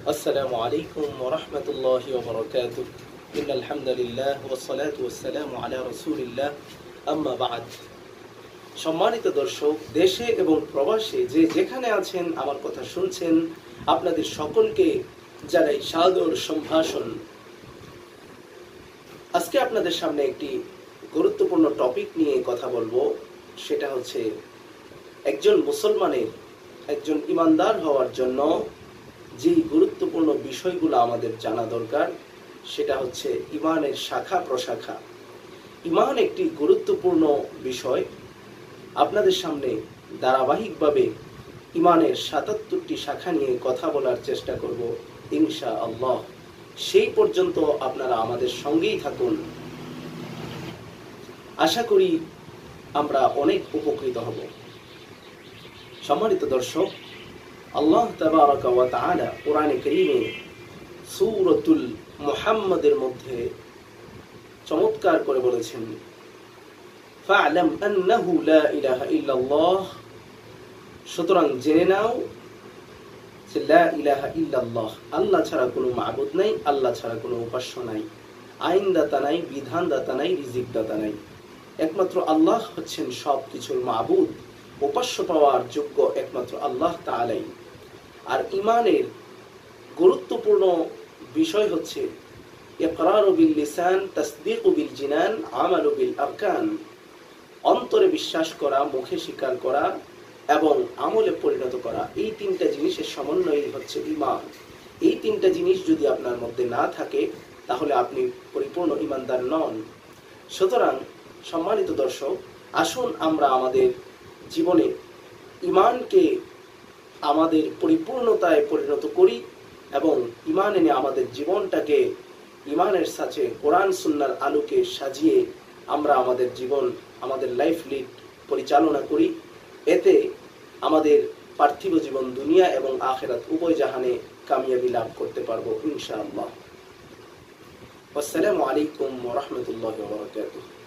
السلام عليكم ورحمة الله وبركاته إن الحمد لله والصلاة والسلام على رسول الله أما بعد সম্মানিত দর্শক, দেশে এবং প্রবাসে যে যেখানে আছেন আমার কথা শুনছেন, আপনাদের সকলকে জানাই সাদর সম্ভাষণ। আজকে আপনাদের সামনে একটি গুরুত্বপূর্ণ টপিক নিয়ে কথা বলবো। সেটা হচ্ছে একজন মুসলমানের, একজন ইমানদার হওয়ার জন্য যে গুরুত্বপূর্ণ বিষয়গুলো আমাদের জানা দরকার, সেটা হচ্ছে ইমানের শাখা প্রশাখা। ইমান একটি গুরুত্বপূর্ণ বিষয়। আপনাদের সামনে ধারাবাহিকভাবে ইমানের ৭৭টি শাখা নিয়ে কথা বলার চেষ্টা করব ইনশাআল্লাহ। সেই পর্যন্ত আপনারা আমাদের সঙ্গেই থাকুন। আশা করি আমরা অনেক উপকৃত হব। সম্মানিত দর্শক, আল্লাহ তাবারাকা ওয়া তাআলা কোরআনে কারীমে সূরাতুল মুহাম্মাদের মধ্যে চমৎকার করে বলেছেন, ফা'লাম আন্নাহু লা ইলাহা ইল্লাল্লাহ, সুতরাং জেনে নাও যে লা ইলাহা ইল্লাল্লাহ, আল্লাহ ছাড়া কোনো মাবুদ নাই, আল্লাহ ছাড়া কোনো উপাস্য নাই, আইনদাতা নাই, বিধানদাতা নাই, রিজিকদাতা নাই। একমাত্র আল্লাহ হচ্ছেন সব কিছুর মাবুদ, উপাস্য পাওয়ার যোগ্য একমাত্র আল্লাহ তাআলাই। আর ইমানের গুরুত্বপূর্ণ বিষয় হচ্ছে ইকরারু বিল লিসান, তাসদীকু বিল জিনান, আমালু বিল আরকান। অন্তরে বিশ্বাস করা, মুখে স্বীকার করা এবং আমলে পরিণত করা, এই তিনটা জিনিসের সমন্বয়ই হচ্ছে ঈমান। এই তিনটা জিনিস যদি আপনার মধ্যে না থাকে, তাহলে আপনি পরিপূর্ণ ঈমানদার নন। সুতরাং সম্মানিত দর্শক, আসুন আমরা আমাদের জীবনে ঈমানকে আমাদের পরিপূর্ণতায় পরিণত করি এবং ঈমান এনে আমাদের জীবনটাকে ঈমানের সাথে কোরআন সুন্নাহর আলোকে সাজিয়ে আমরা আমাদের জীবন, আমাদের লাইফ লিড পরিচালনা করি। এতে আমাদের পার্থিব জীবন, দুনিয়া এবং আখিরাত উভয় জাহানে কামিয়াবি লাভ করতে পারবো ইনশাআল্লাহ। আসসালামু আলাইকুম ওয়া রাহমাতুল্লাহি ওয়া বারাকাতুহু।